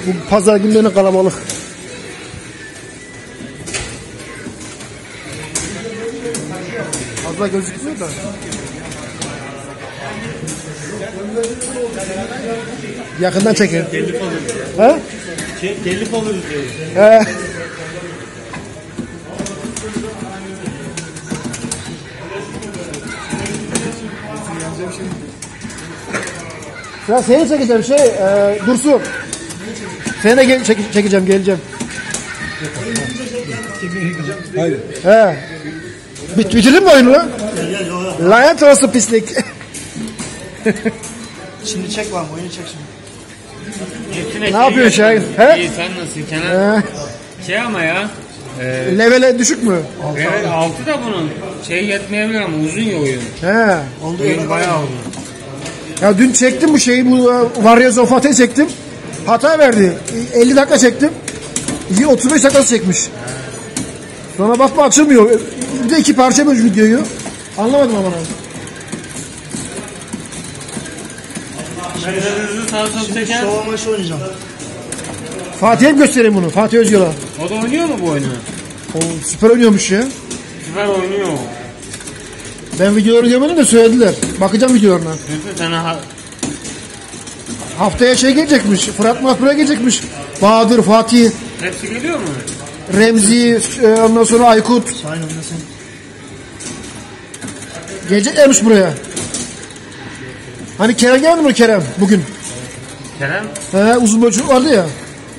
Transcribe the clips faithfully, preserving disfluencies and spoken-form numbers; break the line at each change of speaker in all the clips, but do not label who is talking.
Bu pazar günlerine kalabalık. Fazla gözükmüyor da. Yakından çekin.
Telif olur.
He?
Şey, telif olur diyor.
He. Ya seni çekeceğim şey, e, Dursun. Seni de gel, çek, çekeceğim, geleceğim.
Hayır.
He. Bit bitirdin mi oyunu lan? Lanet olsun pislik.
Şimdi çek var mı? Oyunu çek şimdi.
Ne yapıyorsun Şahin? He?
İyi, sen nasılsın Kenan?
He.
Şey ama ya. E,
Levele düşük mü?
evet, altı da bunun. Şey yetmeyebilir ama uzun ya oyun.
He.
Oyun bayağı uzun.
Ya dün çektim bu şeyi, bu Warriors of Fatih'i çektim. Hata verdi. elli dakika çektim. otuz beş dakikası çekmiş. Sonra bakma açılmıyor. Bir de iki parça bölmüş videoyu. Anlamadım ama.
Şimdi hızlı sağ sol çeken.
Sova maçı oynayacağım.
Fatih'e mi göstereyim bunu? Fatih Özgür'a.
O da oynuyor mu bu oyunu?
O süper oynuyormuş ya.
Süper oynuyor.
Ben videoları görmedim de söylediler. Bakacağım videolarına.
Çünkü sana ha
Haftaya şey gelecekmiş. Fırat Murat buraya gelecekmiş. Bahadır, Fatih,
hepsi geliyor mu?
Remzi, e, ondan sonra Aykut.
Şahin oynasın.
Geleceklermiş buraya. Hani Kerem geldi mi Kerem bugün?
Kerem?
He, uzun boy çocuk vardı ya.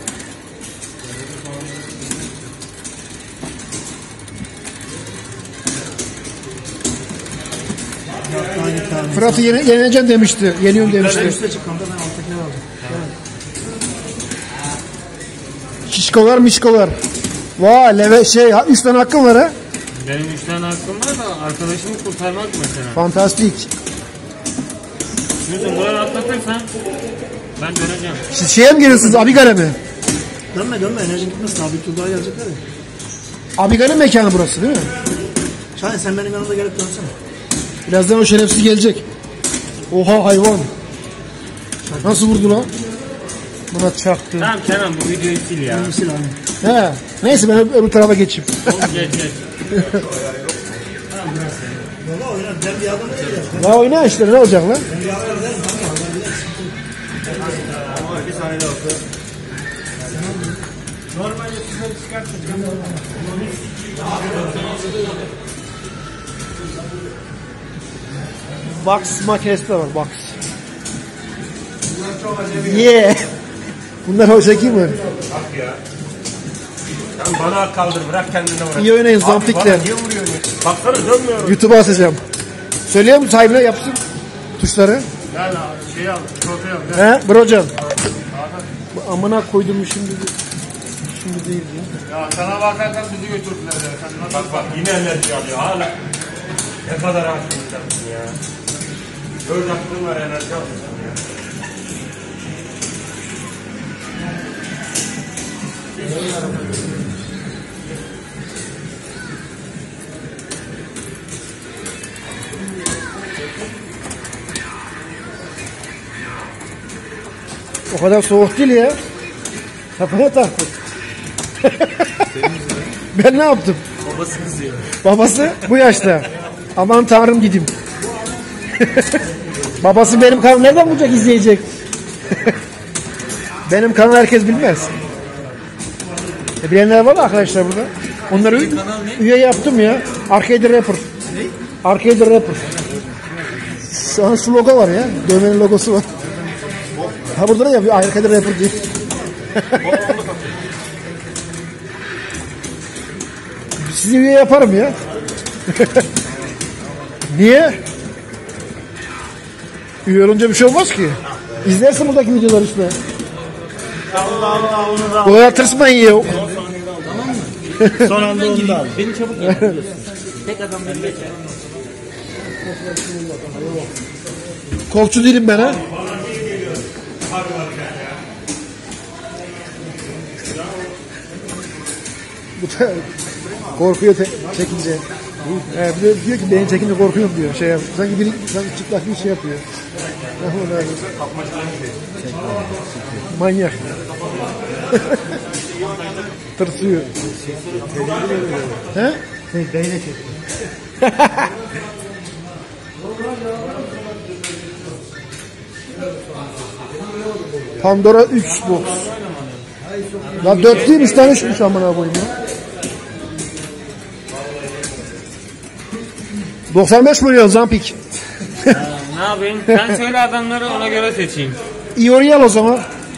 Aynı tane.
Fırat'ı yene, yeneceğim demişti. Yeniyorum demişti.
Üste çık kanka, ben alttakileri aldım.
Şişkolar mişkolar. Vay leve şey üç tane hakkım var ha.
Benim üç tane hakkım var da arkadaşımı kurtarmak mesela.
Fantastik.
Şimdi buradan atlatırsan ben döneceğim.
Siz şeye mi geliyorsunuz Abigare mi?
Dönme dönme, enerjin gitmesin abi. Bir tur daha gelecekler ya.
Abigare'nin mekanı burası değil mi?
Şahin sen benim yanımda gelip dönsene.
Birazdan o şerefsiz gelecek. Oha hayvan. Nasıl vurdu lan? Buna çaktı.
Tamam Kenan bu videoyu sil ya.
Misil abi.
He. Neyse ben öbür tarafa geçeyim.
Geç geç.
Baba oynar. Ben bir adam değil ya.
Ya oyna işte ne olacak lan?
Ben bir adam değilim kanka.
Ama bir saniye de olsa.
Box makinesi de var box. Yeah. Bunlar hoşça kim mi?
Bak ya. Sen bana kaldır, bırak kendine bırak.
İyi oynayın
Abi
zampikle.
bana niye vuruyorsun? Baksana dönmüyorum.
YouTube'a atacağım. Söylüyor musun sahibine yapsın tuşları?
Gel abi şey al, trofeyi al.
He brocan. Amına koydum şimdi. Şimdi değil ya.
Ya sana bakarsan bizi götürdüler ya. Sen nasıl bak bak yine enerji alıyor hala. Ne kadar aşkın insansın ya. Göz aklın var enerji alıyorsun ya.
O kadar soğuk değil ya. Kafaya taktı. Ben ne yaptım?
Babası kızıyor.
Babası bu yaşta. Aman tanrım gideyim. Babası benim kanalı nereden bulacak izleyecek? Benim kanalı herkes bilmez. E bilenler var mı arkadaşlar burada? Onları üye, üye yaptım ya. Arcade Rapper. Arcade Rapper. Şu an şu logo var ya. Dövmenin logosu var. Ha burada da yapıyor. Arcade Rapper diye. Sizi üye yaparım ya. Niye? Üye olunca bir şey olmaz ki. İzlersin buradaki videolar işte.
Allah Allah onu da.
Kolay tırsmayın ya.
Son anda onu da al.
Beni çabuk yapıyorsun. Tek adam beni geçer.
Korkçu değilim ben ha. Bu da korkuyor te- çekince. Ee, bir de diyor ki beni çekince korkuyorum diyor. Şey, sanki biri sanki çıplak bir şey yapıyor. Allah razı olsun.
Kapmacıların şey.
Manyak. Tırsıyor. He?
Şey, beyle çekti.
Pandora üç box. Ya dört değil, üç tane üçmüş amına koyayım ya. doksan beş milyon Zampik.
Ne yapayım? Sen söyle adamları, ona göre seçeyim.
Iori al o zaman.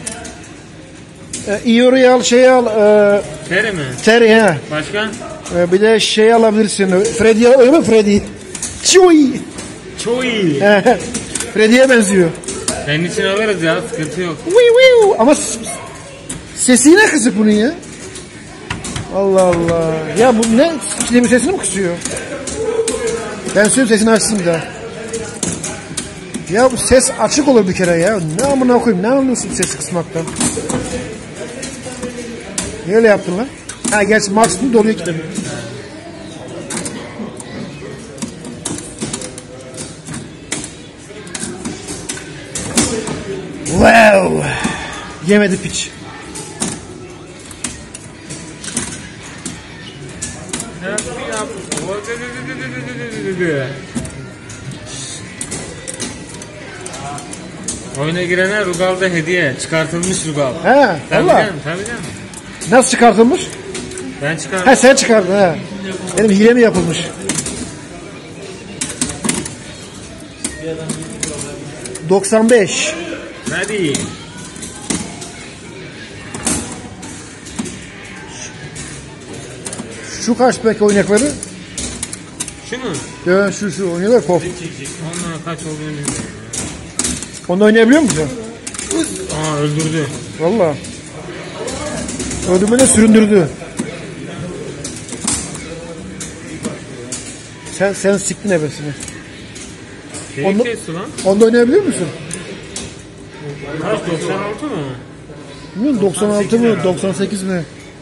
E, Iori al, şey al. E,
Terry mi?
Terry he.
Başka?
E, bir de şey alabilirsin. Freddy al, öyle mi Freddy? Chewie.
Çok iyi.
Freddy'ye benziyor.
Senin için alırız ya, sıkıntı yok.
Wiu wiu. Ama s- sesi yine kısık bunun ya. Allah Allah. Ya bu ne? Kilemin sesini mi kısıyor? Ben söyleyeyim, sesini açsın bir daha. Ya bu ses açık olur bir kere ya. Ne amına koyayım? Ne anlıyorsun sesi kısmaktan? Niye öyle yaptın lan? Ha gerçi maksimum doluyor kilemi. Wow. Yemedi piç.
Oyuna girene Rugal'da hediye. Çıkartılmış Rugal.
He,
Tabii
valla.
canım, tabii canım.
Nasıl çıkartılmış?
Ben çıkardım.
Ha sen çıkardın ha. Benim hile mi yapılmış? doksan beş.
Hadi.
Şu kaç peki oynakları?
Şu mu?
Ya şu şu oynuyorlar kof.
Onlara kaç olduğunu bilmiyorum.
Onu oynayabiliyor musun?
Aa, öldürdü.
Valla. Ödümüne süründürdü. Sen sen siktin hevesini.
Şeyi
Onu-
kesti lan.
Onda oynayabiliyor musun?
Kaç, doksan altı mı?
Bilmiyorum, doksan altı mı doksan sekiz mi?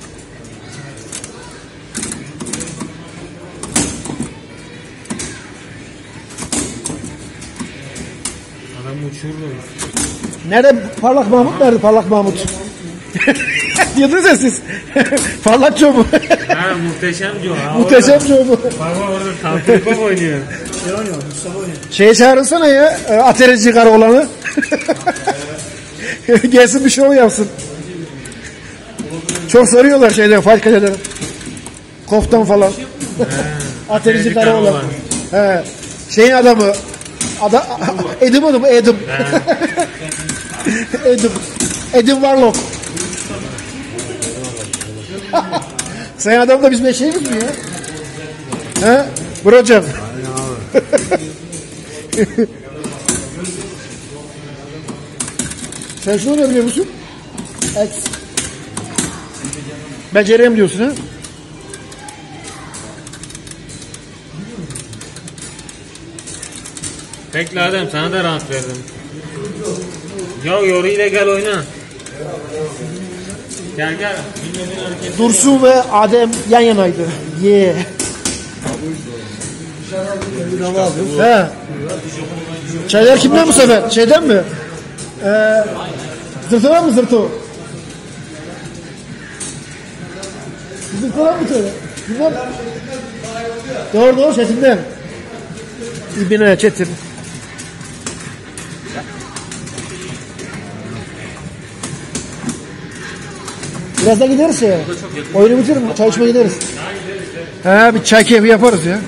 Adam uçurdu.
Nerede Parlak Mahmut, nerede Parlak Mahmut? Diyordunuz ya siz. Parlak Joe mu?
Ha, muhteşem Joe. Ha,
Muhteşem Joe mu?
orada- Baba orada Kalkırıp oynuyor.
Ne oynuyor? Mustafa oynuyor.
Şeye çağırırsana ya, e, aterici karı olanı. Gelsin bir show yapsın. Çok soruyorlar şeyden, fight kaçadan. Koftan falan. Aterici karı olan. He. Şeyin adamı, Ada, Edim adamı, Edim. Edim. Edim Warlock. Sen adam da bizim eşeğimiz mi ya? He? Brocam. Sen şunu ne biliyor musun? X. Becereyim diyorsun ha?
Bekle Adem, sana da rahat verdim. Ya yoru ile gel oyna. Gel gel. Bilmediğin hareket.
Dursun ve Adem yan yanaydı. Yeah. He. Çaylar kimden bu sefer? Şeyden mi? Ee, zırtıdan mı zırtı? Zırtıdan mı söyle? Bilmem. Doğru doğru sesinden. İbine Çetin. Biraz da gideriz ya. Oyunu bitirin, çay içmeye gideriz. He, bir çay keyfi yaparız ya.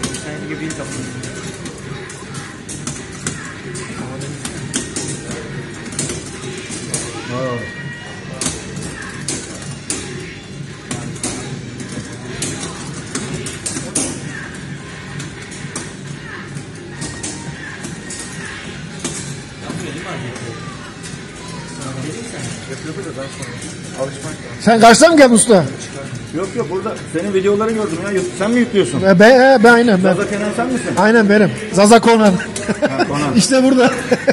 Sen kaçtan mı geldin usta?
Yok yok, burada senin videolarını gördüm ya. Sen mi yüklüyorsun?
E, ben, e, ben aynen ben.
Zaza Kenan sen misin?
Aynen benim. Zaza Conan.
Conan.
İşte burada.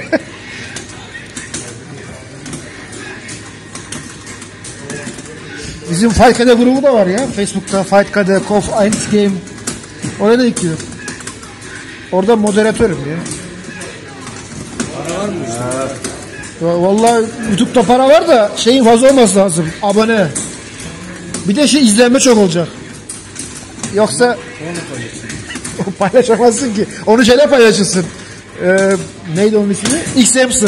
Bizim Fight Kade grubu da var ya. Facebook'ta Fight Kade, Kof, Eins Game. Oraya da ekliyor. Orada moderatörüm ya.
Para var mı?
Ya vallahi YouTube'da para var da şeyin fazla olması lazım. Abone. Bir de şey izlenme çok olacak. Yoksa paylaşamazsın ki. Onu şeyle paylaşırsın. Ee, neydi onun ismi? X-Hamster.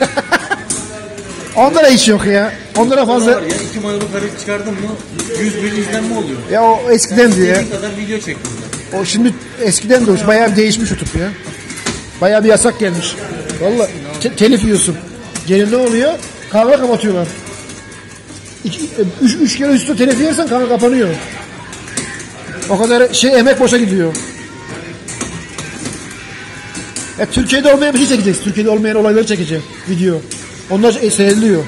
Onlara hiç yok ya. Onlara fazla.
Var ya iki mayolu karı çıkardın mı yüz bin izlenme oluyor.
Ya o eskiden diye.
Ne kadar video çektim ben.
O şimdi eskiden de o. Bayağı değişmiş YouTube ya. Bayağı bir yasak gelmiş. Vallahi te- telif yiyorsun. Geri ne oluyor? Kamera kapatıyorlar. İki, üç, üç kere üstü telif yersen kamera kapanıyor. O kadar şey emek boşa gidiyor. E, Türkiye'de olmayan bir şey çekeceksin. Türkiye'de olmayan olayları çekeceksin. Video. Onlar e, seyrediliyor.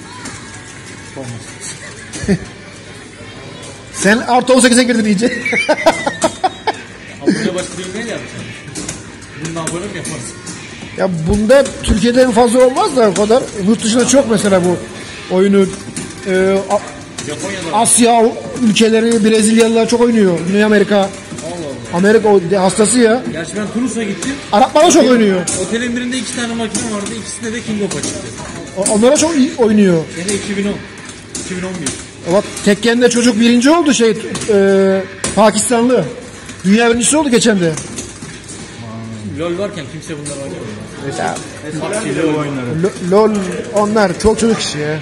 Sen artı on sekize girdin iyice.
Abone başka bir ne yapacaksın? Bundan abone mi yaparsın?
Ya bunda Türkiye'de en fazla olmaz da o kadar. Yurt dışında çok mesela bu oyunu. E, A-
Japonya'da.
Asya ülkeleri, Brezilyalılar çok oynuyor. Güney Amerika.
Allah Allah.
Amerika o de- hastası ya.
Gerçi ben Tunus'a gittim.
Araplar çok oynuyor.
Otelin birinde iki tane makine vardı. İkisinde de King of çıktı.
O- Onlara çok iyi oynuyor.
Sene iki bin on. iki bin on bir.
Bak Tekken'de çocuk birinci oldu şey e, Pakistanlı. Dünya birincisi oldu geçen de.
LoL varken kimse bunları oynamıyor.
Ya,
Hepsiyle oyunları.
Lo- LOL onlar çok çocuk işi ya.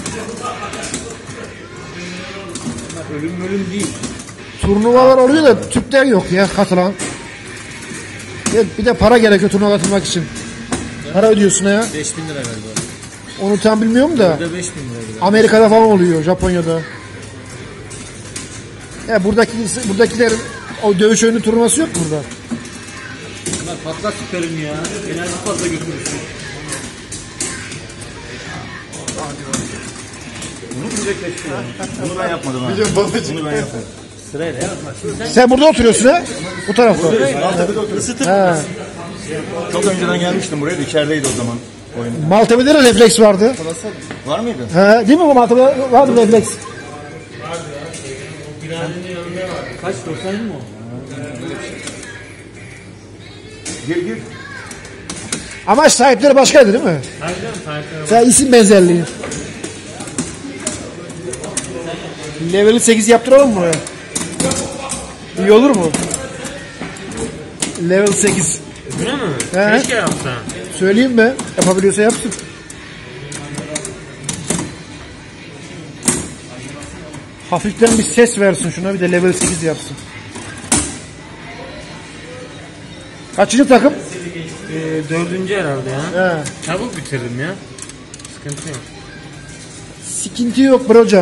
Ölüm ölüm değil.
Turnuvalar oluyor da Türkler yok ya katılan. Ya bir de para gerekiyor turnuva katılmak için. Para ödüyorsun ya.
beş bin lira galiba.
Onu tam bilmiyorum da.
Bir de beş bin lira galiba.
Amerika'da falan oluyor, Japonya'da. Ya buradaki buradakilerin o dövüş oyunu turnuvası yok burada.
Bunlar patlak süperim ya. Enerji fazla götürürsün.
Bunu ben yapmadım ha. Bunu ben yapmadım.
Sırayla ya.
Sen burada oturuyorsun ha? Bu tarafta. Ha.
Çok önceden gelmiştim buraya da içerideydi o zaman oyun.
Maltepe'de de refleks vardı.
Var mıydı?
Ha, değil mi bu Maltepe'de vardı refleks?
Kaç? doksan mı o?
Gir gir.
Ama sahipleri başkaydı değil mi?
Harbiden sahipleri var.
Sen isim benzerliği. Level sekiz yaptıralım mı buraya? İyi olur mu? Level sekiz.
Buna mı?
He.
Keşke yapsa.
Söyleyeyim mi? Yapabiliyorsa yapsın. Hafiften bir ses versin şuna, bir de level sekiz yapsın. Kaçıncı takım?
Ee, dördüncü herhalde ya.
He.
Çabuk bitirdim ya. Sıkıntı yok.
Sıkıntı yok brocan.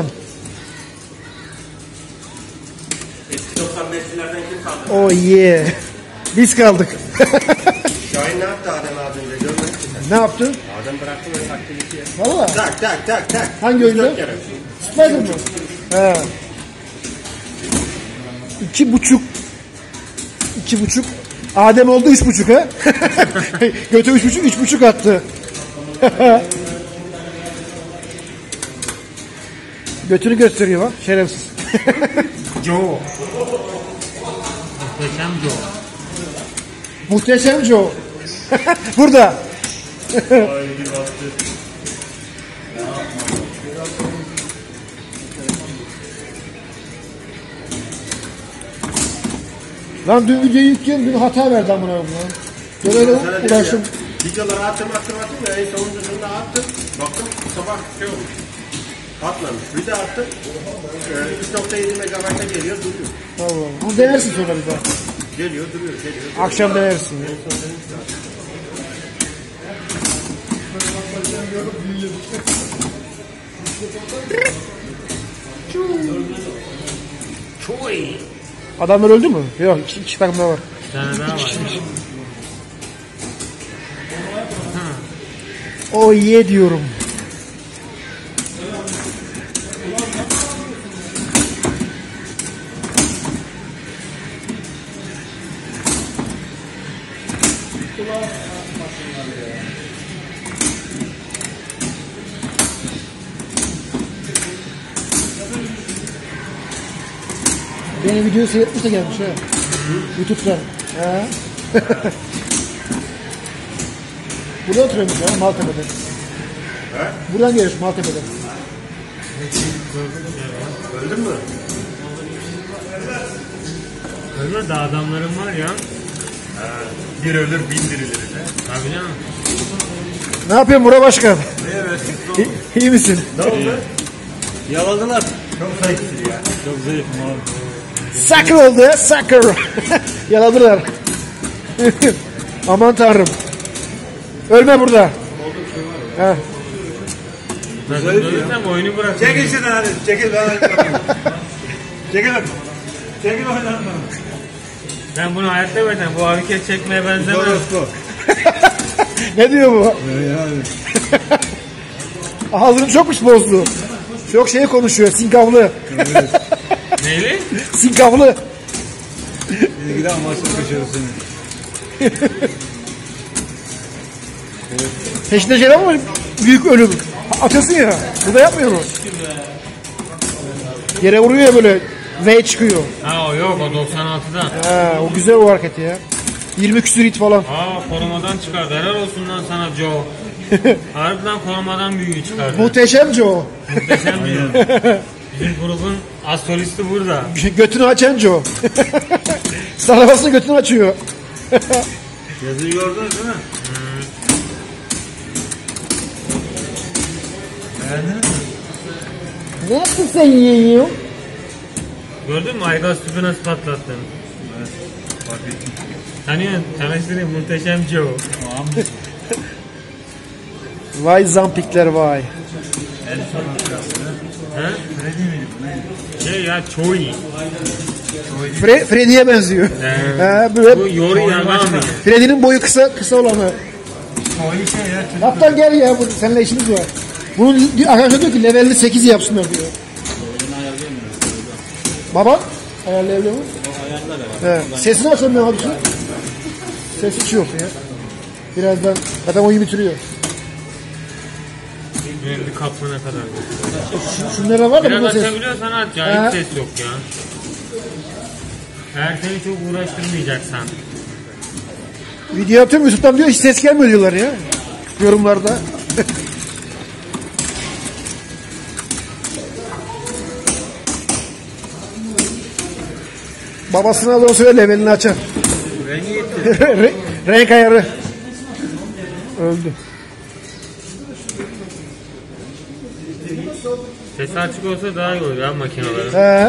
doksan beşlilerden kim kaldı?
Oh yeah. Biz kaldık.
Şahin ne yaptı Adem az önce görmedik ki sen.
Ne yaptın?
Adem bıraktı böyle aktiviteyi.
Valla.
Tak tak tak tak.
Hangi oyunda?
Dört kere.
Spider mı? He. İki buçuk. İki buçuk. Adem oldu üç buçuk ha. Götü üç buçuk, üç buçuk attı. Götünü gösteriyor bak şerefsiz.
Joe. Muhteşem Joe.
Muhteşem Joe. Burada. Lan dün videoyu yüklüyorum, dün hata verdi amına koyayım lan. Böyle öyle
Sana dedim
uğraştım.
ya, videoları attım attım attım ya en sonuncusunda attım. Baktım sabah şey olmuş. Atmamış. Bir de attım. Ee, üç nokta yedi megabayta geliyor duruyor.
Allah Allah. Bunu denersin sonra bir daha.
Geliyor duruyor geliyor.
Akşam denersin ya. Adamlar öldü mü? Yok, iki, iki takım daha var.
Bir tane daha var.
O ye diyorum. Beni video seyretmiş de gelmiş ha. YouTube'dan. Ha. Burada oturuyormuş ya Maltepe'de.
He?
Buradan geliyorsun Maltepe'den.
Öldün mü?
Öyle de adamlarım var ya.
Ha, bir ölür bin dirilir.
Tabii canım.
Ne yapıyorsun Murat Başkan?
Evet.
İyi, iyi misin?
Ne oldu?
Yaladılar.
Çok zayıfsın ya.
Çok zayıfım abi.
Sucker oldu ya, sucker. Yaladılar. Aman tanrım. Ölme burada. He.
Ben ölürsem oyunu bırakırım.
Çekil şuradan hadi. Çekil ben Çekil hadi. Çekil oradan.
Ben bunu hayatta vereceğim. Bu hareket çekmeye benzemez.
Orospu.
Ne diyor bu?
Yani.
Ağzını çokmuş bozdu. Çok şey konuşuyor, sinkaflı.
Neyli?
Sinkaflı.
İlgili amaçlı kaçırır seni.
Peşinde şey var mı? Büyük ölüm. Atıyorsun ya. Burada yapmıyor mu? Yere vuruyor ya böyle. V çıkıyor.
Ha o yok o doksan altıda.
Ha, o güzel o hareketi ya. yirmi küsür hit falan.
Aa korumadan çıkardı. Helal olsun lan sana Joe. Harbiden korumadan büyüğü çıkardı.
Muhteşemce o.
Muhteşem diyor. Bizim grubun az solisti burada.
Götünü açan Joe. Sarabasını götünü açıyor.
Yazıyı gördünüz değil mi?
Ne yaptın sen yiyor?
Gördün mü Aygaz tüpü nasıl patlattın?
Evet. Fark ettim.
Tanıyorsun, tanıştırayım muhteşem Joe.
Tamam.
Vay zampikler vay.
En son arkasını.
He?
Freddy miydi bu neydi?
Şey ya Choi.
Fre Freddy'ye benziyor.
Ee,
Ha, böyle
bu Yori Yagami.
Freddy'nin boyu kısa kısa olanı.
Oyun şey ya.
Kaptan gel ya, bu, seninle işimiz var. Bunun arkadaşlar diyor ki levelini sekiz yapsınlar diyor. Baba ayarlayabiliyor mu? Evet. Sesini açamıyor abi. Ses hiç yok ya. Birazdan adam oyunu bitiriyor.
Benim bir kapı ne kadar.
Şu, şunlara var da
Biraz
burada ses.
açabiliyorsan aç ya.
Ha.
Hiç ses yok ya. Eğer seni çok uğraştırmayacaksan.
Video atıyorum YouTube'dan diyor hiç ses gelmiyor diyorlar ya. Yorumlarda. Babasına da o söyle levelini açar.
Rengi gitti.
Re- Renk ayarı. Öldü.
Sesi açık olsa daha iyi olur ya makinelerin.
He.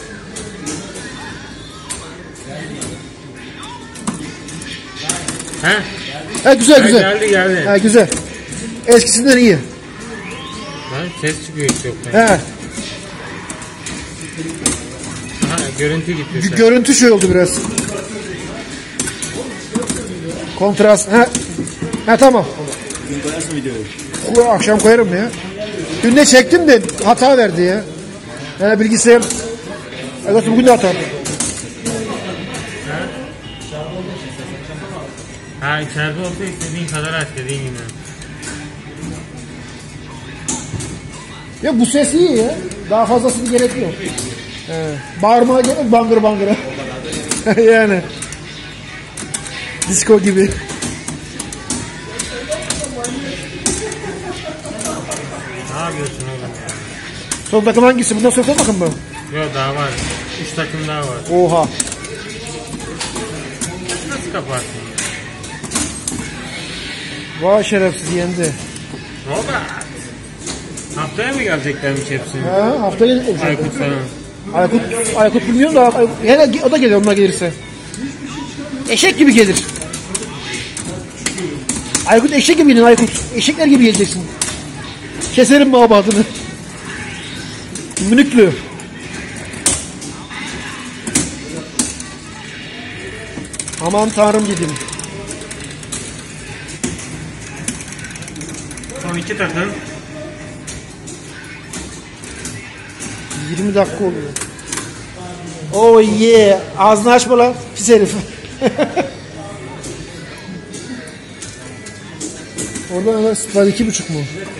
He?
He güzel
Ha,
güzel.
geldi geldi.
He güzel. Eskisinden iyi.
Lan ses çıkıyor hiç yoktan.
He.
Ha, görüntü gitti.
Gö-
ses.
Görüntü şey oldu biraz. Kontrast. He. He tamam.
Dün koyarsın videoyu.
Bu akşam koyarım ya. Dün de çektim de hata verdi ya. He bilgisayar. Evet bugün de hata.
Ha içeride olsa istediğin kadar aç dediğin gibi.
Ya bu ses iyi ya. Daha fazlasını gerek yok. He. Bağırmaya gerek yok, bangır bangıra. Yani. Disco gibi.
Ne yapıyorsun oğlum?
Son takım hangisi? Bundan sonra son takım mı?
Yok daha var. Üç takım daha var.
Oha.
Nasıl kaparsın?
Vay şerefsiz yendi.
Robert. Haftaya mı geleceklermiş hepsini?
Ha, haftaya gelecek.
Aykut falan.
Aykut, Aykut bilmiyorum da Ay- hele o da gelir onunla gelirse. Eşek gibi gelir. Aykut eşek gibi gelir Aykut. Eşekler gibi geleceksin. Keserim babadını. Münüklü. Aman tanrım dedim.
Son iki takım.
yirmi dakika oluyor. Oh yeah. Ağzını açma lan. Pis herif. Orada ne var? iki buçuk mu?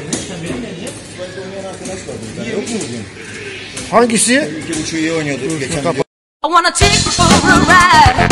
Yok mu bugün?
Hangisi?
İki buçuğu iyi oynuyordu geçen video.
I wanna take you for a ride.